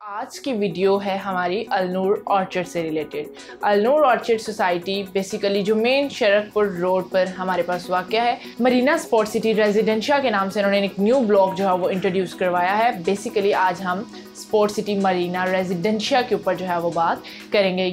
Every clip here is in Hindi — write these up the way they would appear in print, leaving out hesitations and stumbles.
आज की वीडियो है हमारी अलनूर ऑर्चिड से related. Alnoor orchid society basically जो मेन शरकपुर रोड पर हमारे पास वाक़या है, मरीना स्पोर्ट सिटी रेजिडेंशिया के नाम से इन्होंने एक न्यू ब्लॉक जो है वो इंट्रोड्यूस करवाया है। बेसिकली आज हम स्पोर्ट सिटी मरीना रेजिडेंशिया के ऊपर जो है वो बात करेंगे।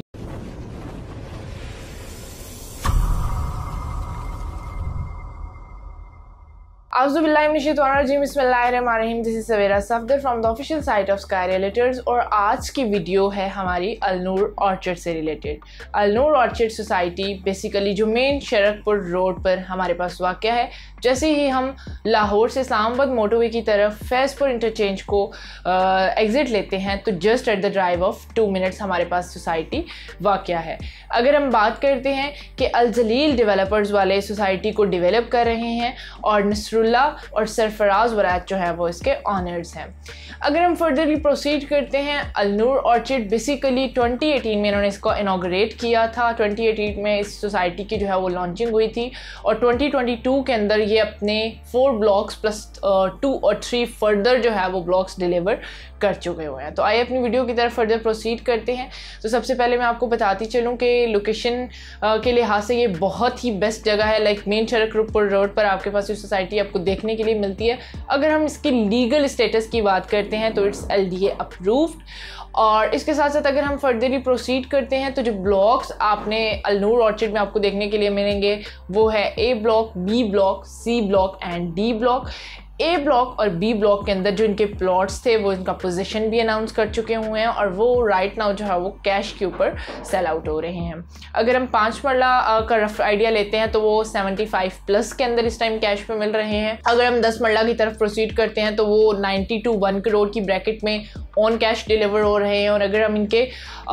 From the official site of sky realtors. और आज की वीडियो है हमारी अलनूर ऑर्चिड से related. Alnoor orchid society basically जो मेन शरकपुर रोड पर हमारे पास वाक़या है। जैसे ही हम लाहौर से इस्लामाबाद मोटरवे की तरफ फैज़पुर इंटरचेंज को एग्ज़िट लेते हैं तो just at the drive of 2 minutes हमारे पास सोसाइटी वाक़या है। अगर हम बात करते हैं कि अल जलील डेवलपर्स वाले सोसाइटी को डेवलप कर रहे हैं और नसरुल्लाह और सरफराज वरात जो है वो इसके ऑनर्स हैं। अगर हम फर्दरली प्रोसीड करते हैं, अलनूर ऑर्चिड बेसिकली 2018 में इन्होंने इसको इनॉग्रेट किया था। 2018 में इस सोसाइटी की जो है वो लॉन्चिंग हुई थी और 2022 के अंदर ये अपने 4 ब्लॉक्स प्लस 2 और 3 फर्दर जो है वो ब्लॉक्स डिलीवर कर चुके हुए हैं। तो आइए अपनी वीडियो की तरफ फर्दर प्रोसीड करते हैं। तो सबसे पहले मैं आपको बताती चलूँ कि लोकेशन के लिहाज से ये बहुत ही बेस्ट जगह है। लाइक मेन शरकपुर रोड पर आपके पास ये सोसाइटी आपको देखने के लिए मिलती है। अगर हम इसकी लीगल स्टेटस की बात करते हैं तो इट्स LDA अप्रूव्ड। और इसके साथ साथ अगर हम फर्दरली प्रोसीड करते हैं तो जो ब्लॉक्स आपने अलनूर ऑर्चिड में आपको देखने के लिए मिलेंगे वो है A block, B block, C block and D block. A block और B ब्लॉक के अंदर जो इनके प्लॉट्स थे वो इनका पोजीशन भी अनाउंस कर चुके हुए हैं और वो राइट नाउ जो है वो कैश के ऊपर सेल आउट हो रहे हैं। अगर हम 5 मरला का रफ आइडिया लेते हैं तो वो 75 प्लस के अंदर इस टाइम कैश पे मिल रहे हैं। अगर हम 10 मरला की तरफ प्रोसीड करते हैं तो वो 90 to 1 करोड़ की ब्रैकेट में ऑन कैश डिलीवर हो रहे हैं। और अगर हम इनके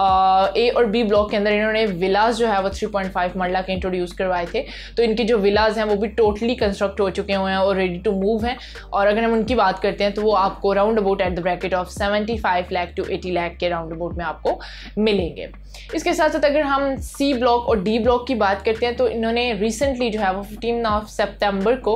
A और B ब्लॉक के अंदर इन्होंने विलास जो है वो 3.5 मरला के इंट्रोड्यूस करवाए थे, तो इनके जो विलास हैं वो भी टोटली कंस्ट्रक्ट हो चुके हुए हैं और रेडी टू मूव हैं। और अगर हम उनकी बात करते हैं तो वो आपको round about at the bracket of 75 lakh to 80 lakh के राउंड अबाउट में आपको मिलेंगे। इसके साथ साथ अगर हम C ब्लॉक और D ब्लॉक की बात करते हैं तो इन्होंने रिसेंटली जो है वो 15 सितंबर को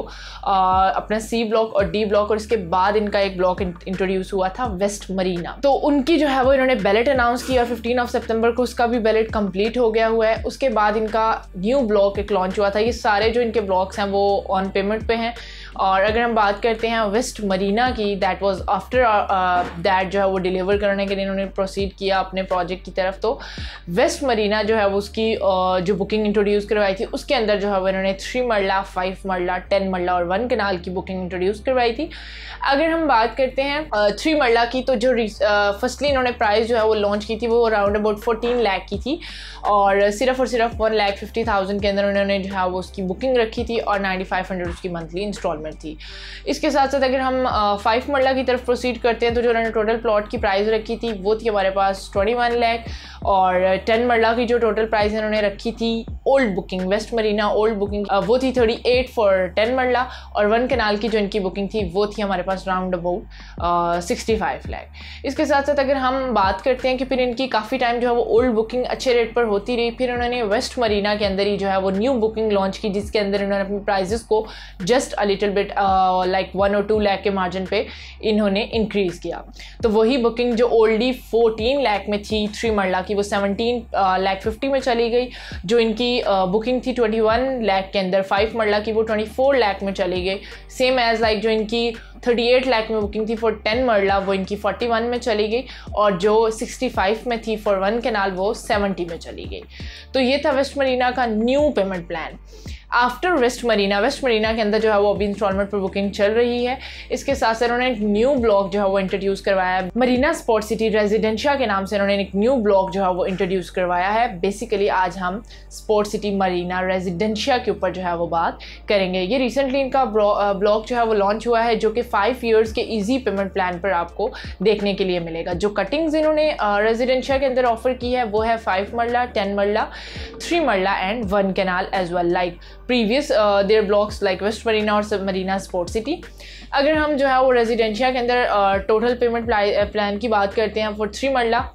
अपना C ब्लॉक और D ब्लॉक और इसके बाद इनका एक ब्लॉक इंट्रोड्यूस हुआ था वेस्ट मरीना। तो उनकी जो है वो इन्होंने बैलेट अनाउंस किया और 15 सितंबर को उसका भी बैलेट कंप्लीट हो गया हुआ है। उसके बाद इनका न्यू ब्लॉक एक लॉन्च हुआ था। ये सारे जो इनके ब्लॉक्स हैं वो ऑन पेमेंट पे हैं। और अगर हम बात करते हैं वेस्ट मरीना की, दैट वाज आफ्टर दैट जो है वो डिलीवर करने के लिए इन्होंने प्रोसीड किया अपने प्रोजेक्ट की तरफ। तो वेस्ट मरीना जो है वो उसकी जो बुकिंग इंट्रोड्यूस करवाई थी उसके अंदर जो है वो इन्होंने 3 मरला, 5 मरला, 10 मरला और 1 कनाल की बुकिंग इंट्रोड्यूस करवाई थी। अगर हम बात करते हैं 3 मरला की, तो जो फर्स्टली इन्होंने प्राइस जो है वो लॉन्च की थी वो अराउंड अबाउट 14 लाख की थी और सिर्फ 1,50,000 के अंदर उन्होंने जो है वो उसकी बुकिंग रखी थी और 9,500 उसकी मंथली इंस्टॉलमेंट थी। इसके साथ साथ अगर हम 5 मरला की तरफ प्रोसीड करते हैं तो जो उन्होंने टोटल प्लॉट की प्राइस रखी थी वो थी हमारे पास 21 लाख। और 10 मरला की जो टोटल प्राइस इन्होंने रखी थी old booking West Marina old booking वो थी 38 फॉर 10 मरला। और 1 कनाल की जो इनकी बुकिंग थी वो थी हमारे पास राउंड अबाउट 65 लाख। इसके साथ साथ अगर हम बात करते हैं कि फिर इनकी काफ़ी टाइम जो है वो ओल्ड बुकिंग अच्छे रेट पर होती रही, फिर उन्होंने वेस्ट मरीना के अंदर ही जो है वो न्यू बुकिंग लॉन्च की जिसके अंदर इन्होंने अपनी प्राइजेस को just a little bit like 1 और 2 लाख के मार्जिन पे इन्होंने इंक्रीज़ किया। तो वही बुकिंग जो ओल्डी 14 लाख में थी 3 मरला की वो 17 लाख 50 में चली गई। जो इनकी बुकिंग थी 21 लाख के अंदर 5 मरला की वो 24 लाख में चली गई। सेम एज लाइक जो इनकी 38 लाख में बुकिंग थी फॉर 10 मरला वो इनकी 41 में चली गई और जो 65 में थी फॉर 1 कनाल वो 70 में चली गई। तो ये था वेस्ट मरीना का new payment plan. After west marina के अंदर जो है वो अभी इंस्टॉलमेंट पर बुकिंग चल रही है। इसके साथ साथ उन्होंने एक न्यू ब्लॉक जो है वो इंट्रोड्यूस करवाया है। मरीना स्पोर्ट सिटी रेजिडेंशिया के नाम से उन्होंने एक न्यू ब्लॉक जो है वो इंट्रोड्यूस करवाया है। बेसिकली आज हम स्पोर्ट सिटी मरीना रेजिडेंशिया के ऊपर जो है वो बात करेंगे। ये रिसेंटली इनका ब्लॉक जो है वो लॉन्च हुआ है जो कि 5 ईयर्स के ईजी पेमेंट प्लान पर आपको देखने के लिए मिलेगा। जो कटिंग्स इन्होंने रेजिडेंशिया के अंदर ऑफर की है वो है 5 मरला, 10 marla, 3 marla and 1 kanal as well like previous their blocks like West Marina और मरीना स्पोर्ट सिटी। अगर हम जो है वो रेजिडेंशिया के अंदर टोटल पेमेंट प्लान की बात करते हैं फॉर 3 मरला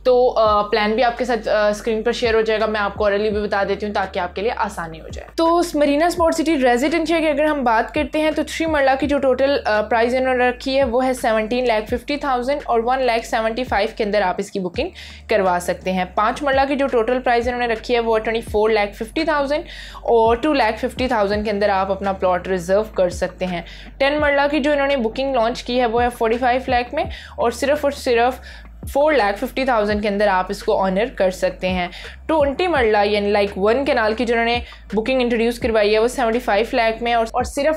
तो प्लान भी आपके साथ स्क्रीन पर शेयर हो जाएगा, मैं आपको ऑरली भी बता देती हूँ ताकि आपके लिए आसानी हो जाए। तो मरीना स्पोर्ट सिटी रेजिडेंशिया की अगर हम बात करते हैं तो 3 मरला की जो टोटल प्राइस इन्होंने रखी है वो है 17,50,000 और 1,75,000 के अंदर आप इसकी बुकिंग करवा सकते हैं। 5 मरला की जो टोटल प्राइस इन्होंने रखी है वो 24,50,000 और 2,50,000 के अंदर आप अपना प्लॉट रिजर्व कर सकते हैं। 10 मरला की जो इन्होंने बुकिंग लॉन्च की है वो है 45 लाख में और सिर्फ 4,50,000 के अंदर आप इसको ऑनर कर सकते हैं। 20 मरला यानी लाइक 1 कैनाल की जो उन्होंने बुकिंग इंट्रोड्यूस करवाई है वो 75 लाख में और सिर्फ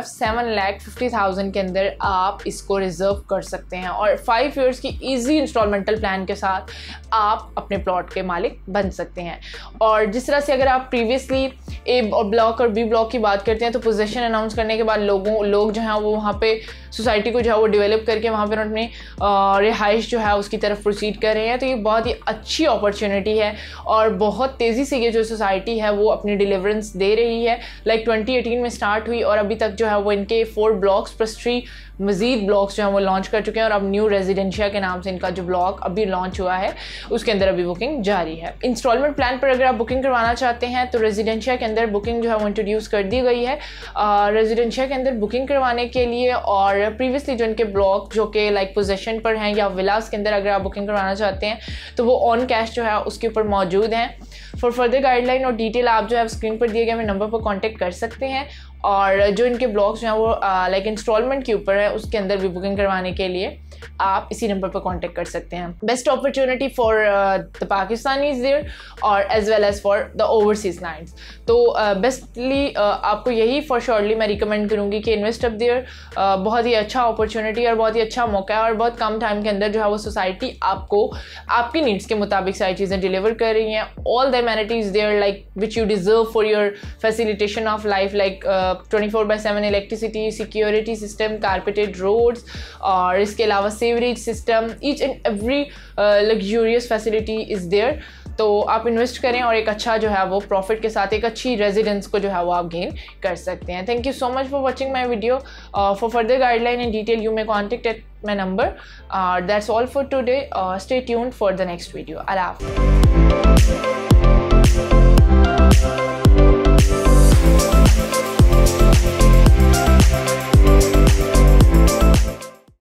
7,50,000 के अंदर आप इसको रिजर्व कर सकते हैं और 5 इयर्स की इजी इंस्टॉलमेंटल प्लान के साथ आप अपने प्लॉट के मालिक बन सकते हैं। और जिस तरह से अगर आप प्रीवियसली ए ब्लॉक और बी ब्लॉक की बात करते हैं तो पोजीशन अनाउंस करने के बाद लोग जो हैं वो वहाँ पे सोसाइटी को जो है वो डेवलप करके वहाँ पर अपनी रिहाइश जो है उसकी तरफ प्रोसीड कर रहे हैं। तो ये बहुत ही अच्छी अपॉर्चुनिटी है और बहुत तेज़ी से ये जो सोसाइटी है वो अपनी डिलीवरेंस दे रही है। लाइक 2018 में स्टार्ट हुई और अभी तक जो है वो इनके 4 ब्लॉक्स प्लस 3 मज़ीद ब्लॉक्स जो हैं वो लॉन्च कर चुके हैं और अब न्यू रेजिडेंशिया के नाम से इनका जो ब्लॉक अभी लॉन्च हुआ है उसके अंदर अभी बुकिंग जारी है। इंस्टॉलमेंट प्लान पर अगर आप बुकिंग करवाना चाहते हैं तो रेजिडेंशिया के अंदर बुकिंग जो है वो इंट्रोड्यूस कर दी गई है। रेजिडेंशिया के अंदर बुकिंग करवाने के लिए और प्रीवियसली जो इनके ब्लॉक जो कि लाइक पोजेशन पर हैं या विलास के अंदर अगर आप बुकिंग करवाना चाहते हैं तो वो ऑन कैश जो है उसके ऊपर मौजूद हैं। फॉर फर्दर गाइडलाइन और डिटेल आप जो है स्क्रीन पर दिए गए मेरे नंबर पर कांटेक्ट कर सकते हैं और जो इनके ब्लॉग्स जो हैं वो लाइक इंस्टॉलमेंट के ऊपर है उसके अंदर भी बुकिंग करवाने के लिए आप इसी नंबर पर कांटेक्ट कर सकते हैं। Best opportunity for the Pakistanis there और as well as for the overseas clients. तो बेस्टली आपको यही फॉर श्योरली मैं रिकमेंड करूँगी कि इन्वेस्ट अप देयर। बहुत ही अच्छा अपॉर्चुनिटी और बहुत ही अच्छा मौका है और बहुत कम टाइम के अंदर जो है वो सोसाइटी आपको आपकी नीड्स के मुताबिक सारी चीज़ें डिलीवर कर रही हैं। All the amenities there like which you deserve for your facilitation of life like 24/7 electricity, security system, carpeted roads और इसके अलावा sewerage system, each and every luxurious facility is there. तो आप इन्वेस्ट करें और एक अच्छा जो है वो प्रॉफिट के साथ एक अच्छी रेजिडेंस को जो है वो आप गेन कर सकते हैं। Thank you so much for watching my video. For further guideline in detail you may contact at my number. That's all for today. Stay tuned for the next video. अल्लाह हाफ़िज़।